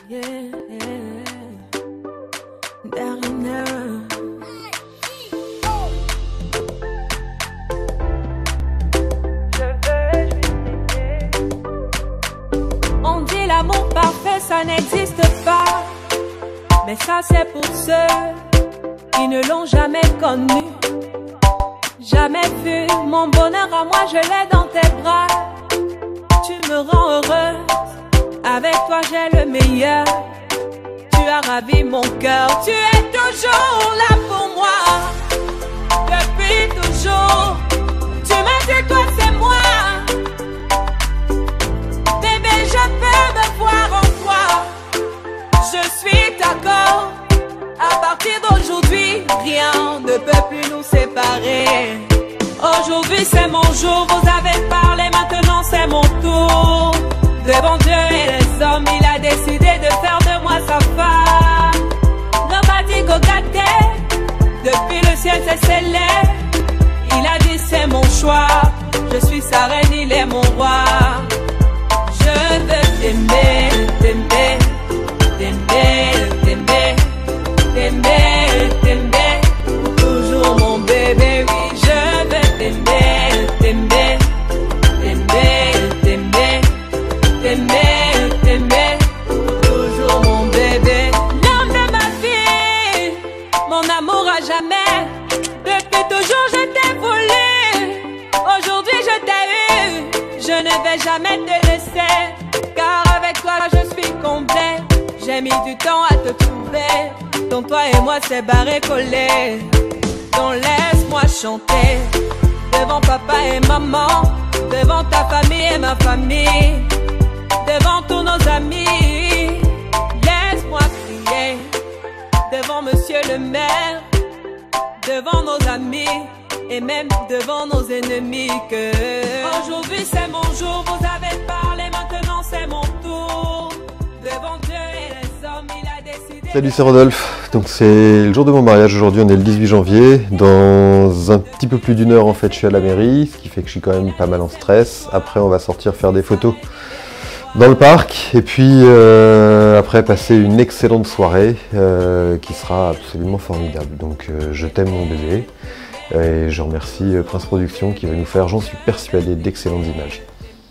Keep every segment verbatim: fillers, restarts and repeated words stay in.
On dit l'amour parfait, ça n'existe pas. Mais ça c'est pour ceux qui ne l'ont jamais connu. Jamais vu mon bonheur à moi, je l'ai dans tes bras. Tu me rends heureuse, avec toi j'ai le meilleur. Tu as ravi mon cœur, tu es toujours là pour moi. Depuis toujours, tu m'as dit toi c'est moi. Bébé, je peux me voir en toi. Je suis d'accord. À partir d'aujourd'hui, rien ne peut plus nous séparer. Aujourd'hui c'est mon jour, vous avez parlé, maintenant c'est mon tour. Devant Dieu et les hommes, il a décidé de faire de moi sa femme. Nobody go get there. Depuis le ciel c'est scellé. Il a dit c'est mon choix. Je suis sa reine, il est mon roi. Je veux t'aimer, t'aimer, t'aimer, t'aimer, t'aimer, t'aimer, toujours mon bébé, oui, je veux t'aimer, t'aimer, t'aimer, t'aimer, t'aimer, t'aimer, toujours mon bébé. L'homme de ma vie, mon amour à jamais, depuis toujours je t'ai voulu, aujourd'hui je t'ai eu, je ne vais jamais te laisser, car avec toi je suis complet, j'ai mis du temps à te trouver. Donc toi et moi c'est barré collé. Donc laisse-moi chanter devant papa et maman, devant ta famille et ma famille, devant tous nos amis. Laisse-moi crier devant monsieur le maire, devant nos amis et même devant nos ennemis que aujourd'hui c'est mon jour, vous avez parlé, maintenant c'est mon tour. Devant Dieu et les hommes, il a décidé. Salut, c'est Rodolphe. Donc c'est le jour de mon mariage aujourd'hui, on est le dix-huit janvier. Dans un petit peu plus d'une heure en fait, je suis à la mairie, ce qui fait que je suis quand même pas mal en stress. Après, on va sortir faire des photos dans le parc et puis euh, après passer une excellente soirée euh, qui sera absolument formidable. Donc euh, je t'aime mon bébé et je remercie euh, Prince Productions qui va nous faire, j'en suis persuadé, d'excellentes images.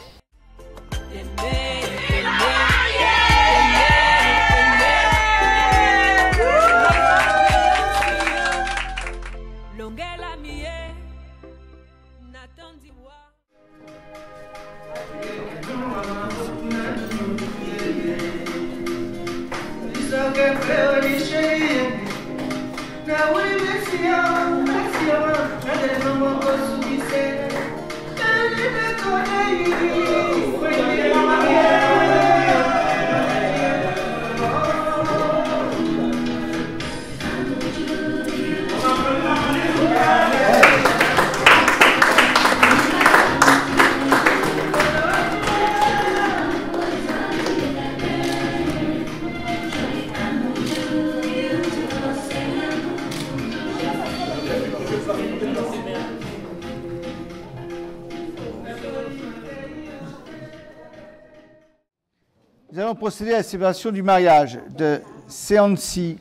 Nous allons procéder à la célébration du mariage de Seansi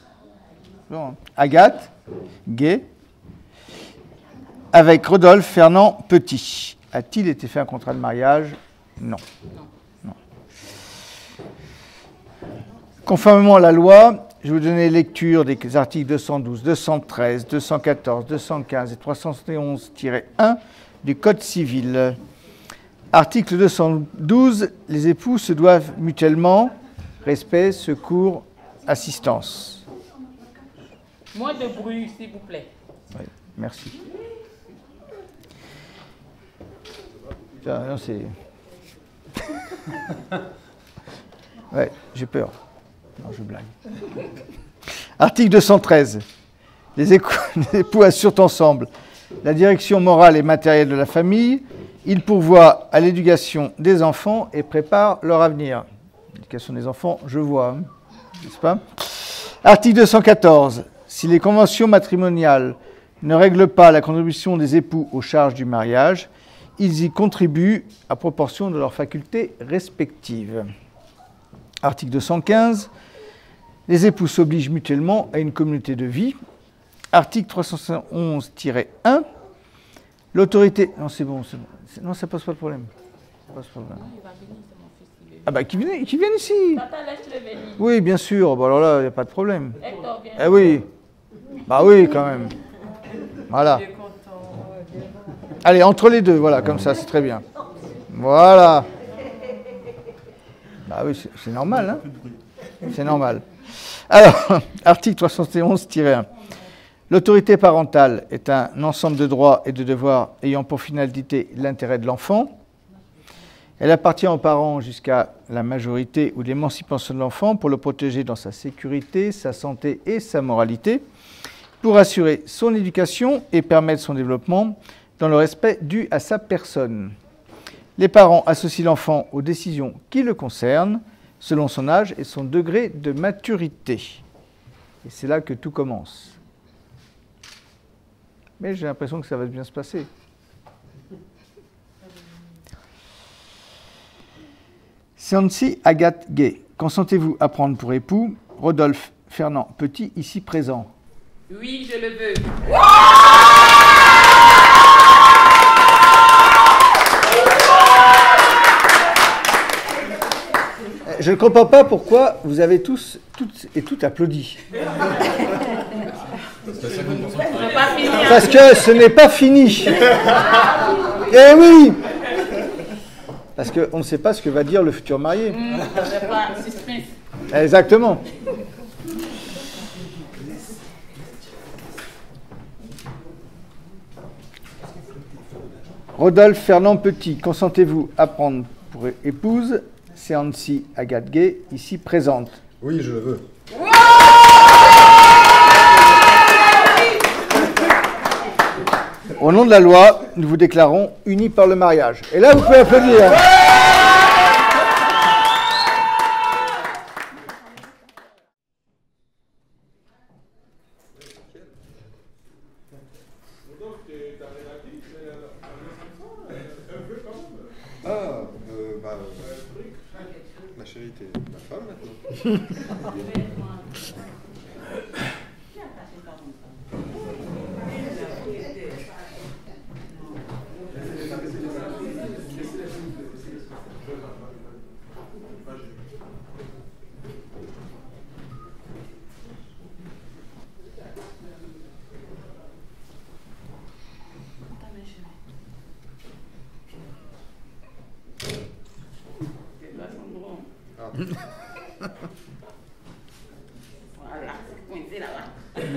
Agathe Gay avec Rodolphe Fernand Petit. A-t-il été fait un contrat de mariage? Non. Non. Conformément à la loi, je vais vous donner lecture des articles deux cent douze, deux cent treize, deux cent quatorze, deux cent quinze et trois cent onze tiret un du Code civil. Article deux cent douze, les époux se doivent mutuellement respect, secours, assistance. Moins de bruit, s'il vous plaît. Oui, merci. Ah, non, c'est... ouais, j'ai peur. Non, je blague. Article deux cent treize. Les époux, les époux assurent ensemble la direction morale et matérielle de la famille. Ils pourvoient à l'éducation des enfants et préparent leur avenir. L'éducation des enfants, je vois, hein, n'est-ce pas? Article deux cent quatorze. Si les conventions matrimoniales ne règlent pas la contribution des époux aux charges du mariage, ils y contribuent à proportion de leurs facultés respectives. Article deux cent quinze. Les époux s'obligent mutuellement à une communauté de vie. Article trois cent onze tiret un. L'autorité... Non, c'est bon, c'est bon. Non, ça pose pas de problème. Ça pose pas de problème. Ah bah, qui viennent, qui viennent ici. Tata, laisse-le venir. Oui, bien sûr. Bon, alors là, il n'y a pas de problème. Hector, viens. Eh oui. Bah oui, quand même. Voilà. Allez, entre les deux, voilà, comme ça, c'est très bien. Voilà. Bah oui, c'est- c'est normal, hein. C'est normal. Alors, article trois cent onze tiret un. L'autorité parentale est un ensemble de droits et de devoirs ayant pour finalité l'intérêt de l'enfant. Elle appartient aux parents jusqu'à la majorité ou l'émancipation de l'enfant pour le protéger dans sa sécurité, sa santé et sa moralité, pour assurer son éducation et permettre son développement dans le respect dû à sa personne. Les parents associent l'enfant aux décisions qui le concernent, selon son âge et son degré de maturité. Et c'est là que tout commence. Mais j'ai l'impression que ça va bien se passer. Cenci Agathe Gay. Consentez-vous à prendre pour époux Rodolphe Fernand Petit, ici présent? Oui, je le veux. Je ne comprends pas pourquoi vous avez tous, toutes et toutes applaudi. Je veux pas finir. Parce que ce n'est pas fini. Eh oui. Parce qu'on ne sait pas ce que va dire le futur marié. Hum, je veux pas suspense. Exactement. Rodolphe Fernand Petit, consentez-vous à prendre pour épouse Cenci Agathe Gay, ici présente? Oui, je le veux. Au nom de la loi, nous vous déclarons unis par le mariage. Et là, vous pouvez applaudir. Ah, euh, bah, ma chérie, t'es ma femme maintenant. Voilà, coincé là-bas.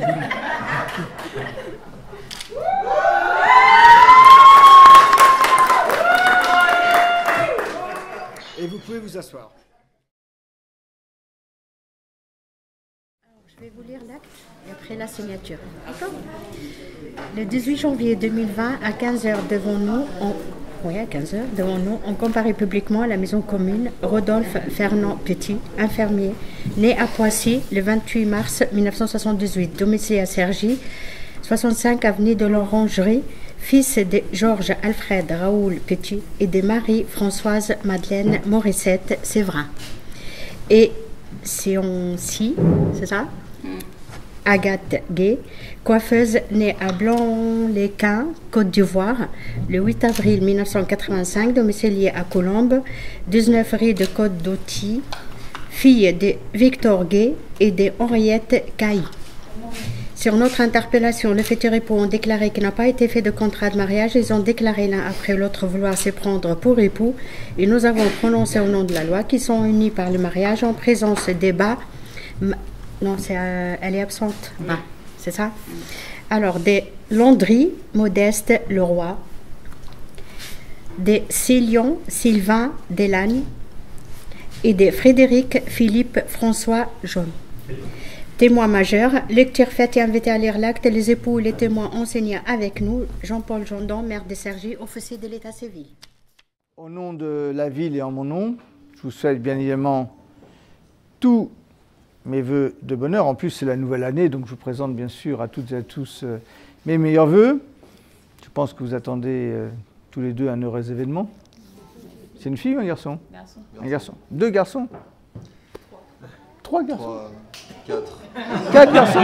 Et vous pouvez vous asseoir. Je vais vous lire l'acte et après la signature. D'accord ? Le dix-huit janvier deux mille vingt, à quinze heures devant nous, on... oui, à quinze heures devant nous, on comparait publiquement à la maison commune Rodolphe Fernand Petit, infirmier, né à Poissy le vingt-huit mars mille neuf cent soixante-dix-huit, domicile à Cergy, soixante-cinq avenue de l'Orangerie, fils de Georges Alfred Raoul Petit et de Marie-Françoise Madeleine Morissette Séverin. Et Cenci, c'est ça ? Agathe Gay, coiffeuse née à Blanc-les-Quins, Côte d'Ivoire, le huit avril mille neuf cent quatre-vingt-cinq, domiciliée à Colombes, dix-neuf rue de Côte d'Auty, fille de Victor Gay et de Henriette Cailly. Sur notre interpellation, le futur époux ont déclaré qu'il n'a pas été fait de contrat de mariage. Ils ont déclaré l'un après l'autre vouloir se prendre pour époux. Et nous avons prononcé au nom de la loi qu'ils sont unis par le mariage en présence des bas. Non, c'est, euh, elle est absente. Bah, c'est ça. Alors, des Landry, Modeste, Leroy, des Célion, Sylvain, Delagne et des Frédéric, Philippe, François, Jaune. Témoins majeurs, lecture faite et invité à lire l'acte, les époux et les témoins enseignés avec nous, Jean-Paul Jondon, maire de Cergy, officier de l'état civil. Au nom de la ville et en mon nom, je vous souhaite bien évidemment tous mes vœux de bonheur. En plus, c'est la nouvelle année, donc je vous présente bien sûr à toutes et à tous euh, mes meilleurs vœux. Je pense que vous attendez euh, tous les deux un heureux événement. C'est une fille ou un garçon ? Garçon. Un garçon. Deux garçons ? Trois garçons. Trois, quatre. Quatre garçons.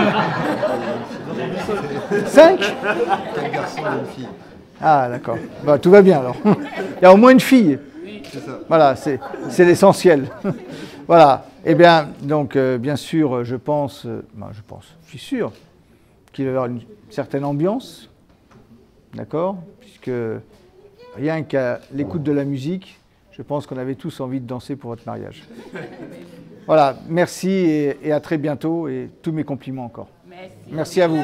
Cinq. Quatre garçons et une fille. Ah, d'accord. Bah, tout va bien alors. Il y a au moins une fille. C'est ça. Voilà, c'est c'est l'essentiel. Voilà. Eh bien, donc, euh, bien sûr, je pense, euh, ben, je pense, je suis sûr qu'il va y avoir une certaine ambiance, d'accord, puisque rien qu'à l'écoute de la musique, je pense qu'on avait tous envie de danser pour votre mariage. Voilà, merci et, et à très bientôt et tous mes compliments encore. Merci. Merci à vous.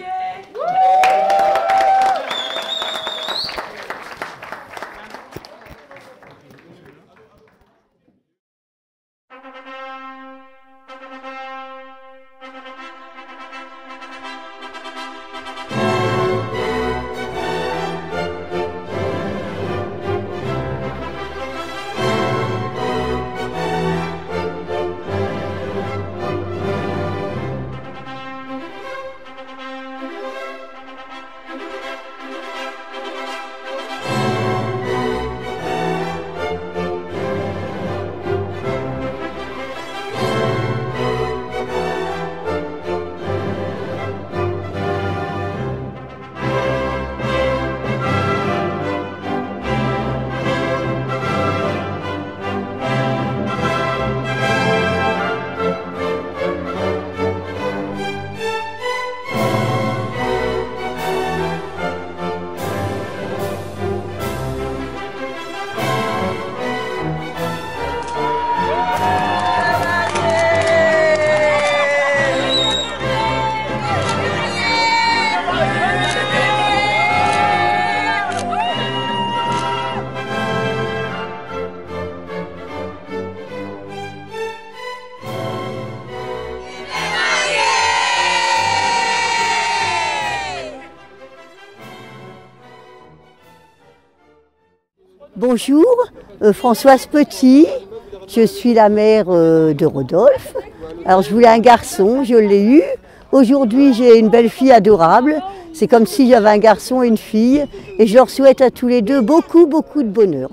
Bonjour, euh, Françoise Petit, je suis la mère euh, de Rodolphe. Alors je voulais un garçon, je l'ai eu. Aujourd'hui j'ai une belle fille adorable. C'est comme si j'avais un garçon et une fille. Et je leur souhaite à tous les deux beaucoup, beaucoup de bonheur.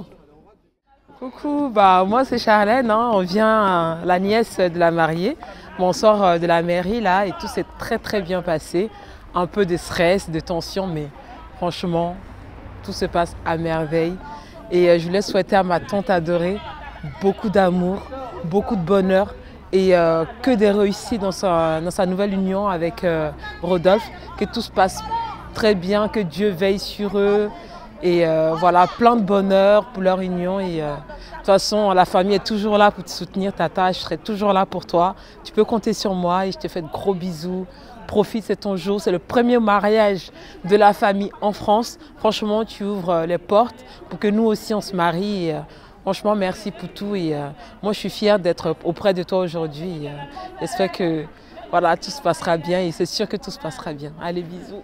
Coucou, bah, moi c'est Charlène, hein. On vient, euh, la nièce de la mariée. Bon, on sort euh, de la mairie là et tout s'est très très bien passé. Un peu de stress, de tension, mais franchement, tout se passe à merveille. Et euh, je voulais souhaiter à ma tante adorée beaucoup d'amour, beaucoup de bonheur et euh, que des réussites dans sa, dans sa nouvelle union avec euh, Rodolphe. Que tout se passe très bien, que Dieu veille sur eux. Et euh, voilà, plein de bonheur pour leur union. Et euh, de toute façon, la famille est toujours là pour te soutenir, Tata. Je serai toujours là pour toi. Tu peux compter sur moi et je te fais de gros bisous. Profite, c'est ton jour. C'est le premier mariage de la famille en France. Franchement, tu ouvres les portes pour que nous aussi on se marie. Et, euh, franchement, merci pour tout. Et euh, moi, je suis fière d'être auprès de toi aujourd'hui. Euh, j'espère que voilà, tout se passera bien et c'est sûr que tout se passera bien. Allez, bisous.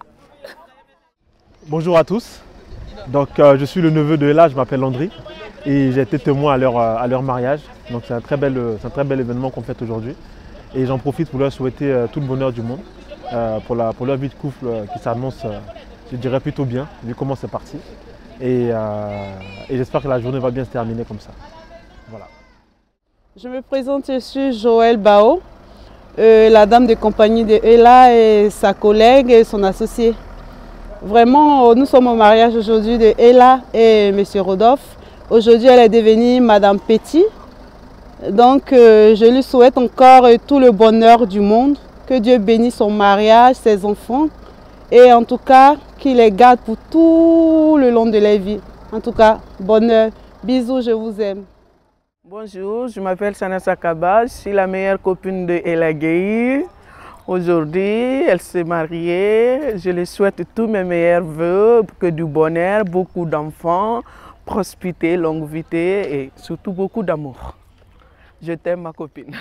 Bonjour à tous. Donc, euh, je suis le neveu de Ella, je m'appelle Landry et j'ai été témoin à leur, à leur mariage. Donc c'est un très bel, c'est un très bel événement qu'on fête aujourd'hui. Et j'en profite pour leur souhaiter euh, tout le bonheur du monde euh, pour, la, pour leur vie de couple euh, qui s'annonce, euh, je dirais, plutôt bien, vu comment c'est parti. Et, euh, et j'espère que la journée va bien se terminer comme ça. Voilà. Je me présente, je suis Joël Bao, euh, la dame de compagnie de Ella et sa collègue et son associé. Vraiment, nous sommes au mariage aujourd'hui de Ella et M. Rodolphe. Aujourd'hui, elle est devenue Madame Petit. Donc, euh, je lui souhaite encore tout le bonheur du monde. Que Dieu bénisse son mariage, ses enfants. Et en tout cas, qu'il les garde pour tout le long de leur vie. En tout cas, bonheur. Bisous, je vous aime. Bonjour, je m'appelle Sana Sakaba. Je suis la meilleure copine de Ella Gueye. Aujourd'hui, elle s'est mariée. Je lui souhaite tous mes meilleurs vœux, que du bonheur, beaucoup d'enfants, prospérité, longue vie et surtout beaucoup d'amour. Je t'aime, ma copine.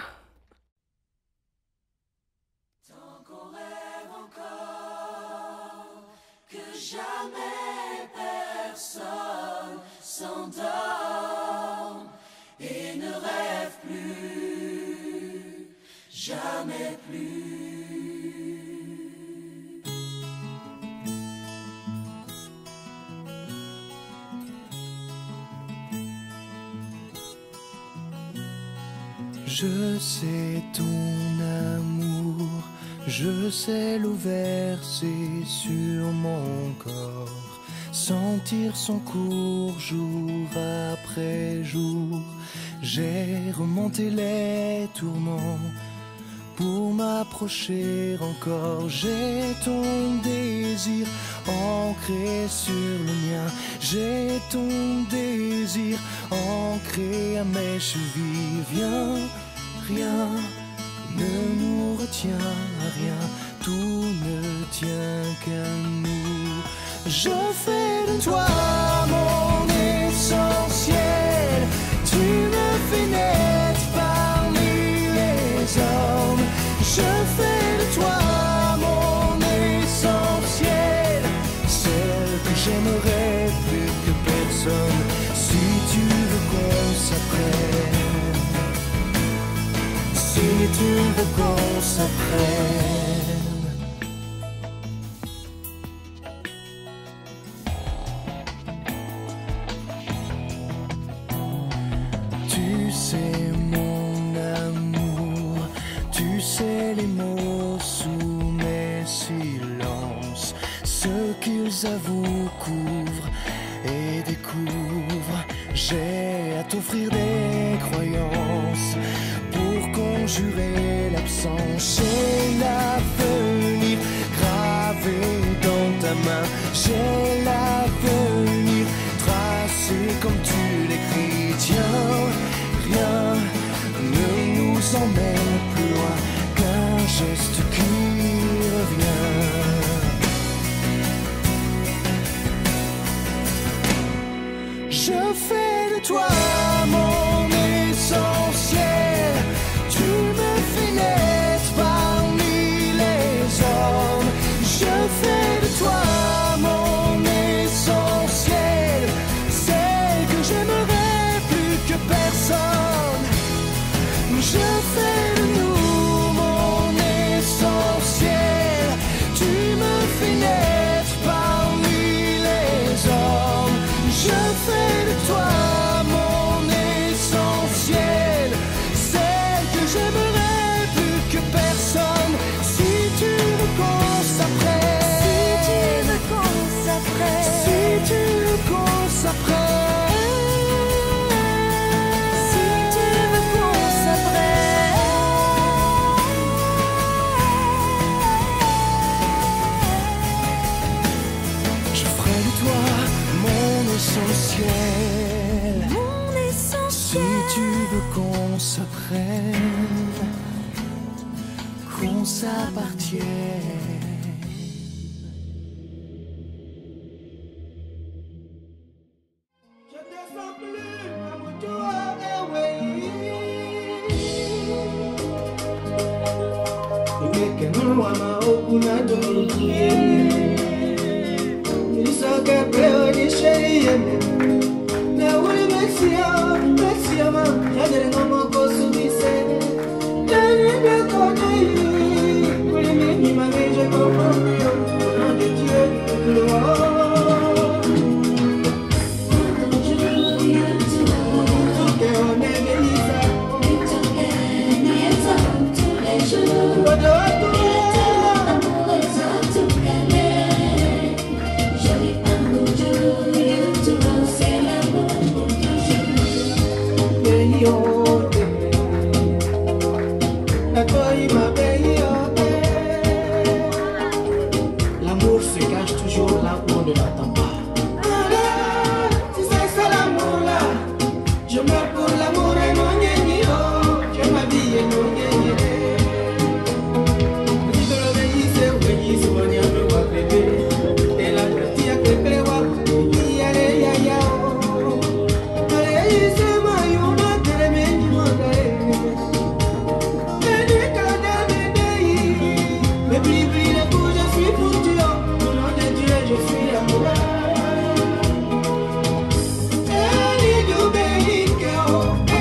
Tant qu'on rêve encore, que jamais personne s'endort et ne rêve plus, jamais plus. Je sais ton amour, je sais l'eau versée sur mon corps, sentir son cours jour après jour. J'ai remonté les tourments pour m'approcher encore. J'ai ton désir ancré sur le mien. J'ai ton désir ancré à mes chevilles. Viens, rien ne nous retient à rien. Tout ne tient qu'à nous. Je fais de toi mon essentiel. Tu me fais naître parmi les hommes. Je fais de toi mon essentiel, celle que j'aimerais plus que personne. Si tu veux qu'on s'apprenne, si tu veux qu'on s'apprenne. Tu sais mon amour, tu sais les mots sous mes silences, ce qu'ils avouent, couvrent et découvrent. J'ai à t'offrir des croyances pour conjurer l'absence. J'ai l'avenir gravé dans ta main. J'ai l'avenir tracé comme tu l'écris. Tiens, rien ne nous emmène plus loin qu'un geste qui revient. Je fais de toi mon essentiel. Tu me fais naître parmi les hommes. Je fais de toi mon essentiel, celle que j'aimerais plus que personne. Je fais de nous mon essentiel. Tu me fais naître parmi les hommes. Je fais de toi mon essentiel, celle que j'aimerais plus que personne. Si tu veux qu'on s'apprenne, si tu veux qu'on s'apprenne, si tu veux qu'on s'apprenne, si tu veux qu'on s'apprenne. Je ferai de toi mon essentiel, mon essentiel. Si tu veux qu'on s'apprenne, qu'on s'appartienne. L'amour se cache toujours là où on ne l'attend pas. Si c'est ça l'amour là, je meurs pour l'amour et mon gagné. Je m'habille et mon gagné. Si tu le veilles, c'est où veilles, c'est où on y a le roi bébé. Et la petite a que le roi, il y a les yaya. Allez, c'est ma yoma, t'es les mêmes du monde. Mais plus plus le coup, je suis pour Dieu. Au nom de Dieu, je suis amoureux. Et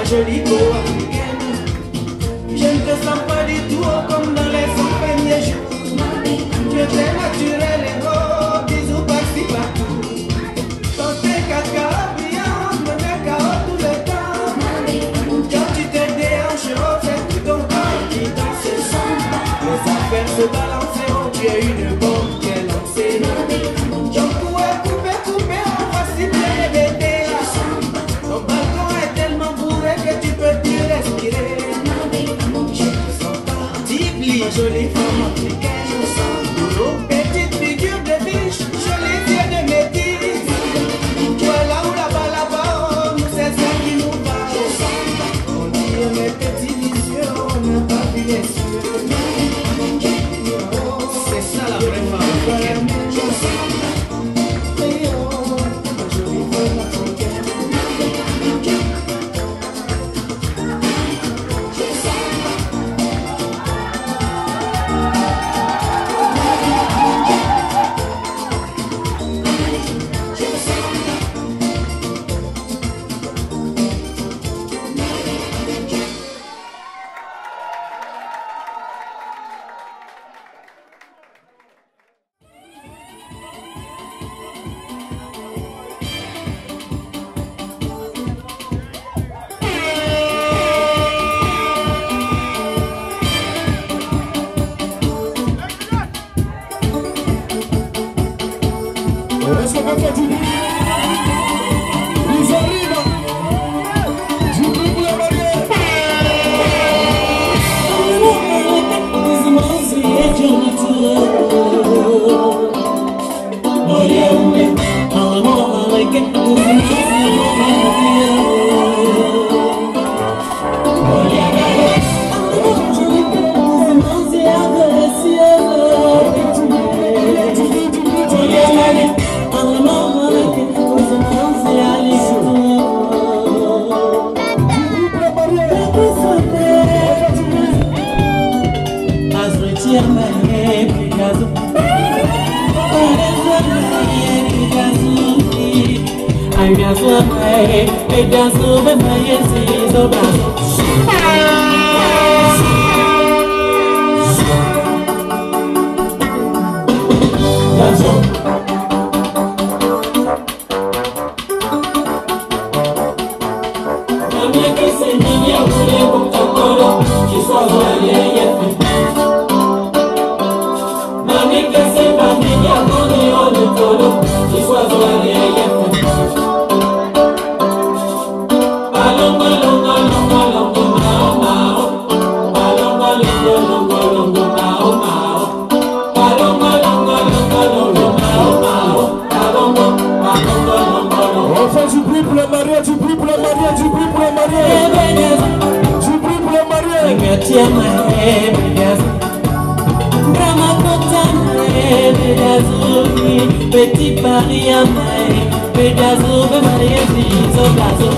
jolie peau africaine. Je ne te sens pas du tout comme dans les cent premiers jours. Tu étais naturel et beau, bisous par-ci partout. Dans tes caca brillants, me mets K O tout le temps. Quand tu te déhanches, oh, c'est tout ton corps qui danse. Les affaires se balanceront, tu es une bombe qui est lancée. J'en pourrais couper, couper, en voici bien les bébés. Ton balcon est tellement bourré que tu peux plus respirer. Je te sens partie, jolie femme africaine. Petite figure de biche, jolie yeux de métis. Tu es là ou là-bas, là-bas, oh, nous c'est ça qui nous va. On dit mes petits yeux, on n'a pas vu les yeux. C'est ça la vraie femme africaine. Est-ce qu'on peut faire du bruit? Ils arrivent. Du bruit pour la barrière. Petit Paris à Maï, Pédazo, Maria, Zizo, Blazo.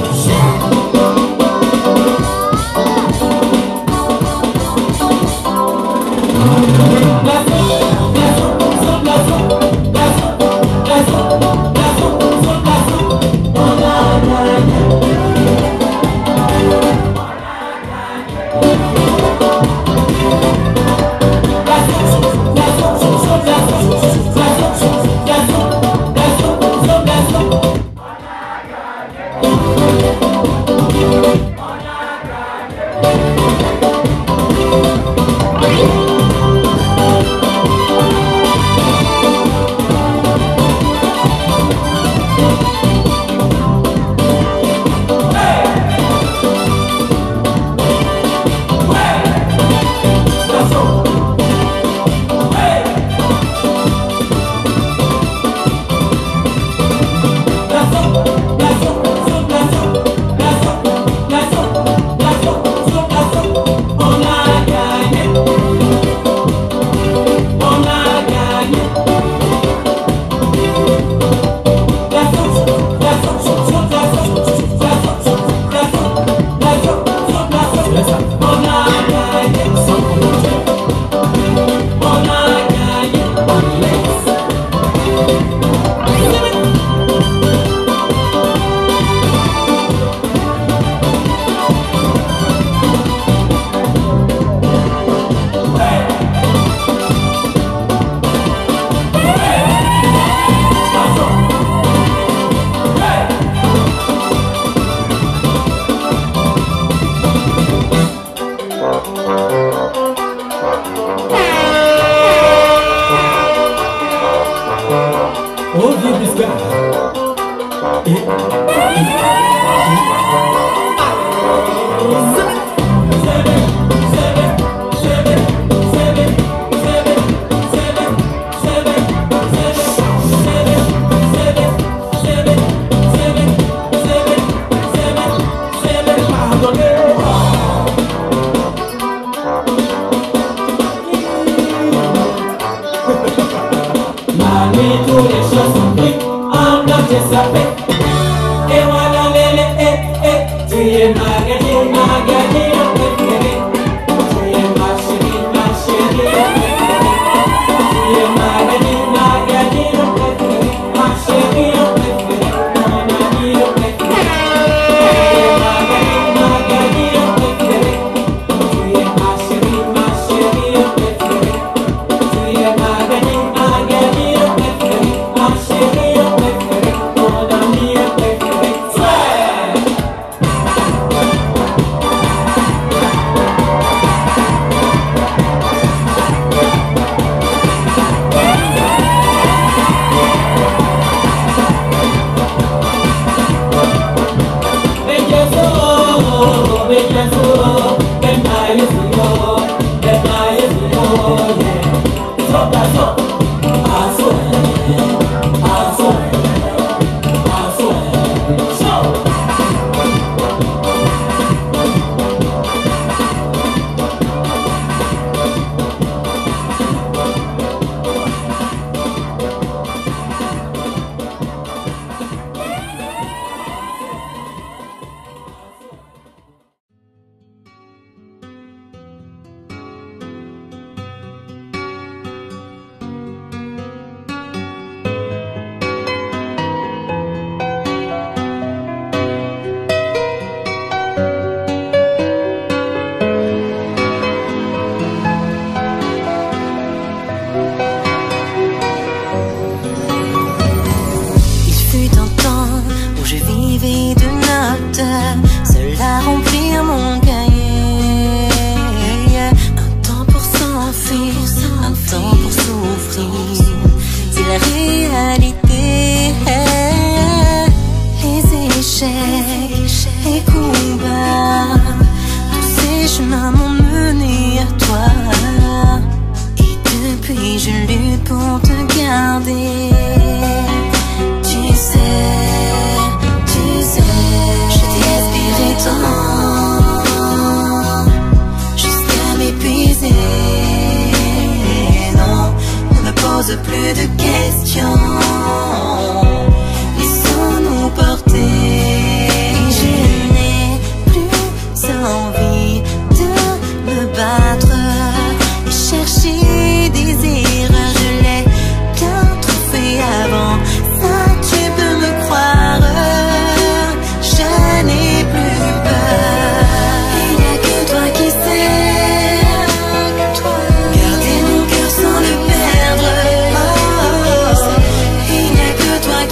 Oh vieux biscuit. Tous les choses sont prises en note, j'ai sapé. Et voilà lélé, eh, eh. Tu es ma gagnée, ma gagnée préférée. Tu es ma chérie, ma chérie préférée. Tu es ma gagnée, ma gagnée préférée. Ma chérie préférée, mon amie préférée. Tu es ma gagnée, ma gagnée préférée. Tu es ma chérie, ma chérie préférée. Tu es ma gagnée, ma gagnée préférée. Ma chérie préférée, mon amie préférée. Plus de questions, laissons-nous porter. Je n'ai plus envie de me battre et chercher des erreurs. Je l'ai qu'un trophée avant, ça tu peux me croire. Je n'ai plus peur. Il n'y a que toi qui sais garder mon cœur sans le perdre. Il n'y a que toi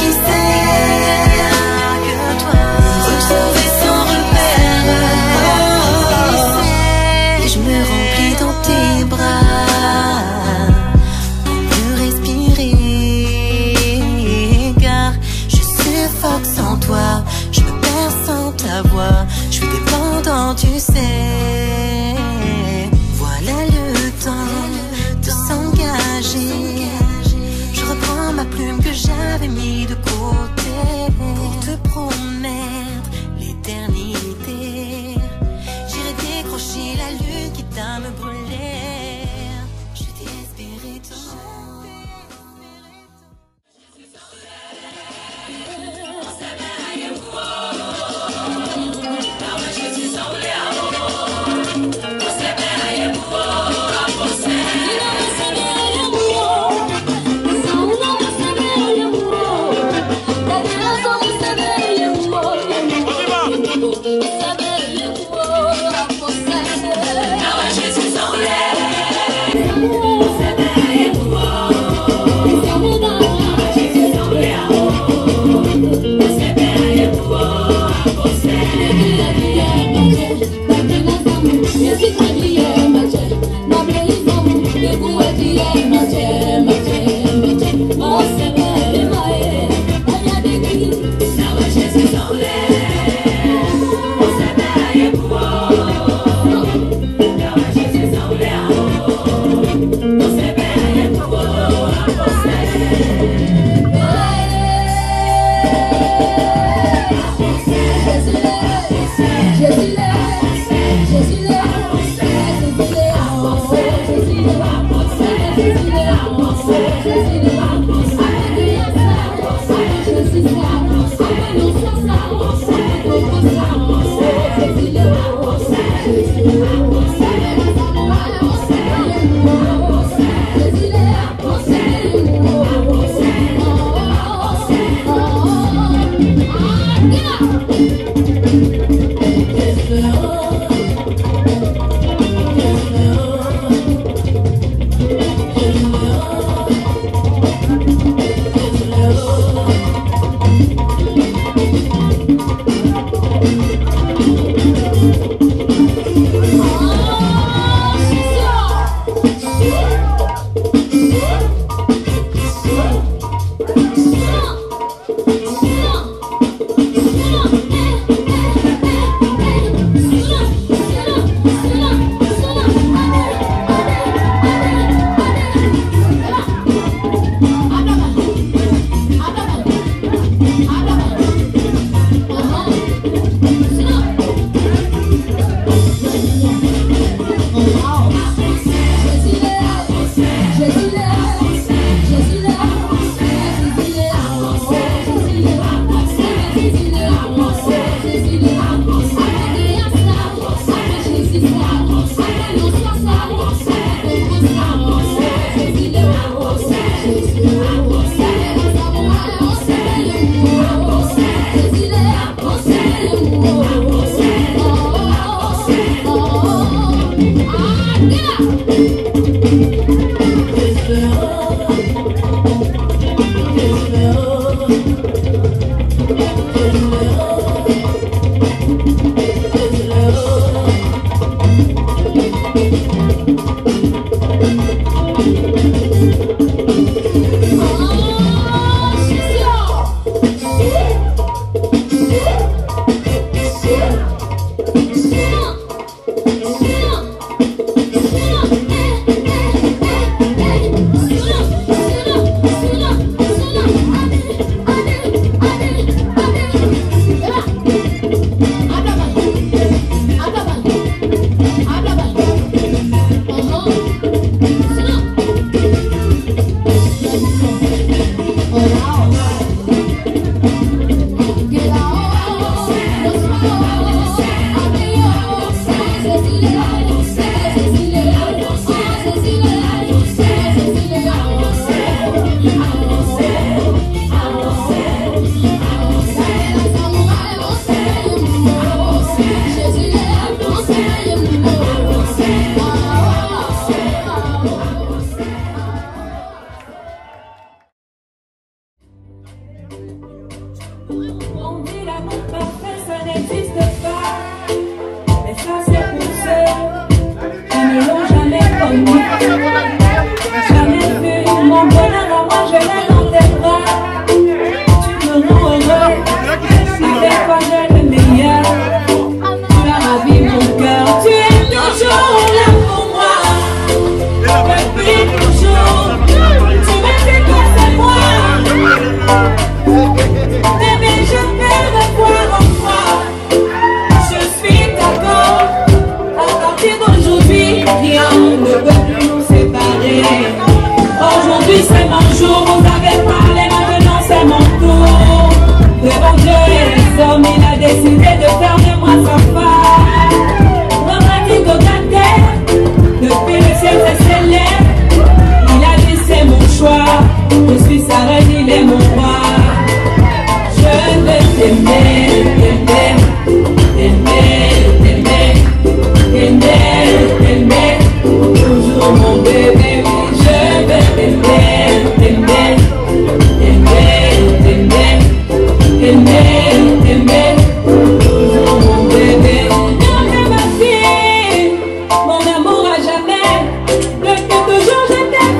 Mon amour à jamais, de que toujours je t'aime.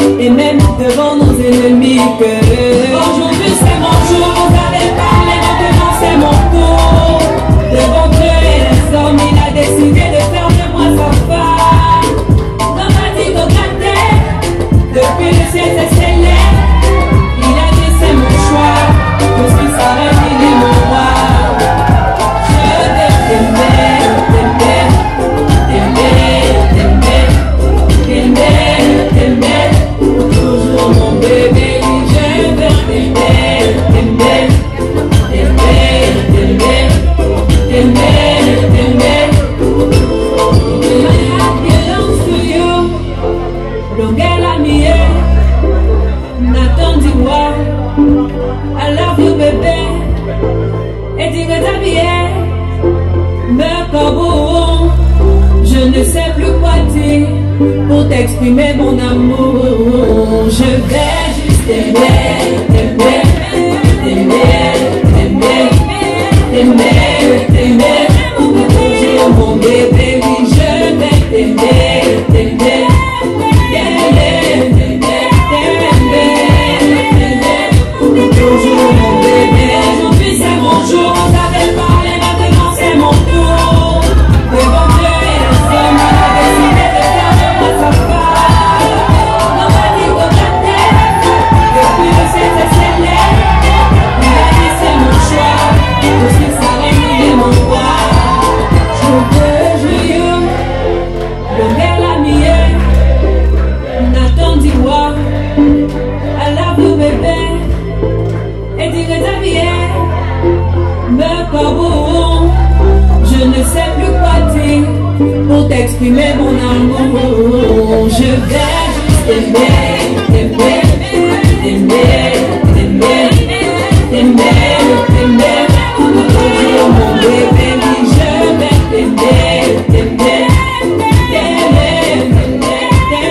et même devant nos ennemis que aujourd'hui c'est mon jour, vous avez parlé, maintenant c'est mon tour. Devant Dieu et les hommes, il a décidé de faire de moi sa femme. Dans ma vie regardez, depuis le ciel c'est célèbre. Il a dit c'est mon choix, je suis sa reine, il est mon roi. Je vais t'aimer, t'aimer, t'aimer, t'aimer, t'aimer, t'aimer, toujours mon bébé. Je vais t'aimer, t'aimer, t'aimer, t'aimer, t'aimer, t'aimer. My heart belongs to you. Longela mie, n'attendis-moi. I love you bébé. Et dis-le t'habiller. Me corbeau, je ne sais plus quoi dire pour t'exprimer mon amour. Je vais juste t'aimer, t'aimer, t'aimer, t'aimer, t'aimer, t'aimer. Toujours mon bébé, oui, je vais t'aimer, t'aimer, t'aimer, t'aimer, t'aimer, toujours mon bébé. Aujourd'hui c'est mon jour, vous avez parlé, maintenant c'est mon tour. Devant Dieu et les hommes, il a décidé de faire de moi sa femme. Dans ma vie regardez, depuis le ciel c'est célèbre. Il a dit c'est mon choix, je suis sa reine, il est mon roi. Je veux joyeux, le gars a mis, n'attendis-moi. I love you bébé, et dis-le t'habiller. Me corbeau, je ne sais plus quoi dire pour t'exprimer mon amour. Je vais juste t'aimer, t'aimer, t'aimer, t'aimer, t'aimer, t'aimer. Toujours mon bébé, oui, je vais t'aimer, t'aimer, t'aimer, t'aimer,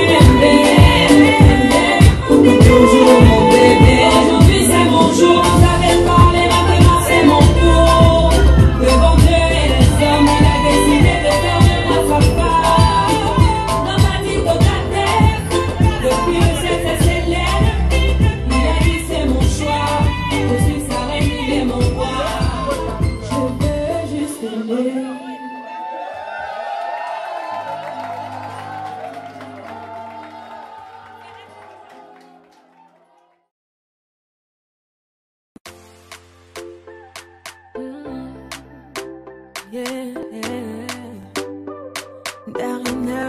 t'aimer. Toujours mon bébé. Aujourd'hui c'est mon jour, vous avez parlé, maintenant c'est mon tour. Devant Dieu et les hommes, il a décidé de faire de moi sa femme. Dans ma vie regardez, depuis le ciel c'est célèbre. Il a dit c'est mon choix, je suis sa reine, il est mon roi. Je veux juste aimer. Yeah, Darina.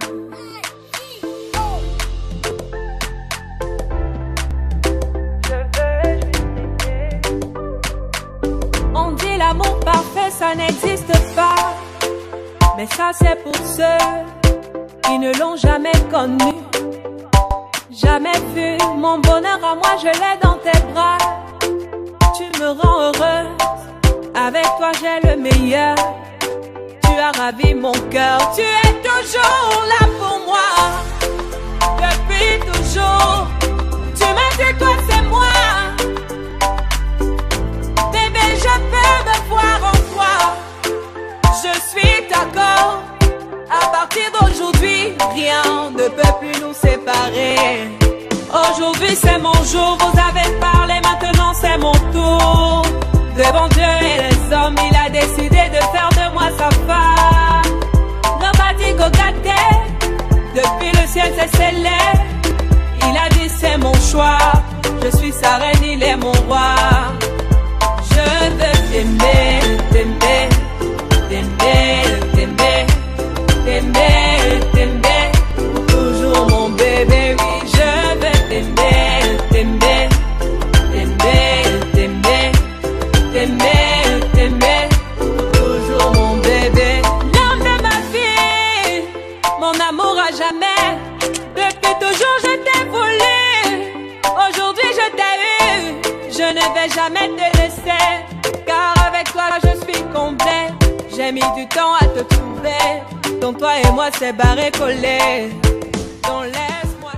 On dit l'amour parfait, ça n'existe pas. Mais ça c'est pour ceux qui ne l'ont jamais connu. Jamais vu mon bonheur à moi, je l'ai dans tes bras. Tu me rends heureuse. Avec toi j'ai le meilleur. Tu as ravi mon cœur. Tu es toujours là pour moi. Depuis toujours. Tu m'as dit toi c'est moi. Bébé je peux me voir en toi. Je suis d'accord. À partir d'aujourd'hui rien ne peut plus nous séparer. Aujourd'hui c'est mon jour. Vous avez parlé, maintenant c'est mon tour. Devant Dieu et les hommes, il a décidé de faire de moi sa femme. Nobody go got there. Depuis le ciel c'est célèbre. Il a dit c'est mon choix. Je suis sa reine, il est mon roi. Je veux t'aimer, t'aimer, t'aimer, t'aimer, t'aimer, t'aimer. Toujours mon bébé, oui, je veux t'aimer, t'aimer, t'aimer, t'aimer. T'aimer, t'aimer, toujours mon bébé. L'homme de ma vie, mon amour à jamais. Depuis toujours je t'ai voulu. Aujourd'hui je t'ai eu. Je ne vais jamais te laisser. Car avec toi je suis complet. J'ai mis du temps à te trouver. Donc toi et moi c'est barré collé. Donc laisse-moi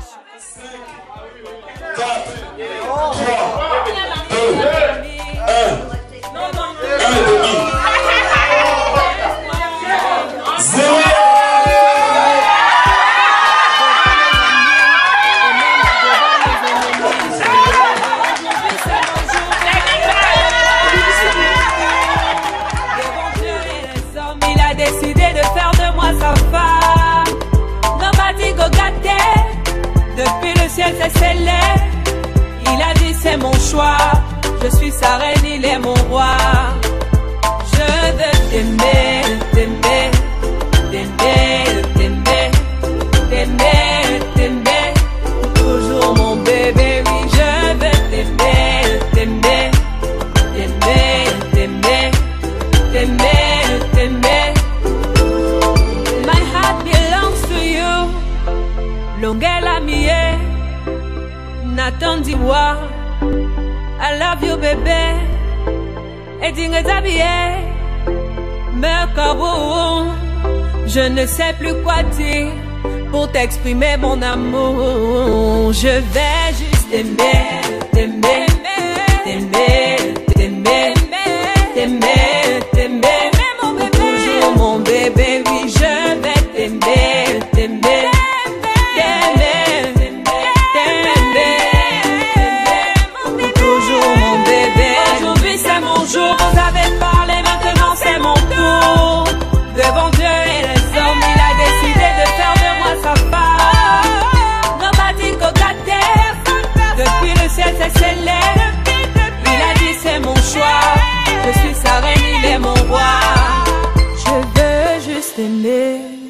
ciel c'est scellé. Il a dit c'est mon choix. Je suis sa reine, il est mon roi. Je veux t'aimer, t'aimer, t'aimer, t'aimer, t'aimer, t'aimer. Toujours mon bébé, oui, je veux t'aimer, t'aimer, t'aimer, t'aimer, t'aimer, t'aimer. My heart belongs to you. Longela mie, Nathan Diwa. I love you, bébé. Et dingue me kabou. Je ne sais plus quoi dire pour t'exprimer mon amour. Je vais juste t'aimer, t'aimer, t'aimer, t'aimer, t'aimer, t'aimer. Toujours mon bébé, oui, je vais t'aimer, t'aimer. Vous avez parlé, maintenant c'est mon tour. Devant Dieu et les hommes, il a décidé de faire de moi sa femme. Nobody go got there. Depuis le ciel c'est scellé. Il a dit c'est mon choix. Je suis sa reine, il est mon roi. Je veux juste aimer.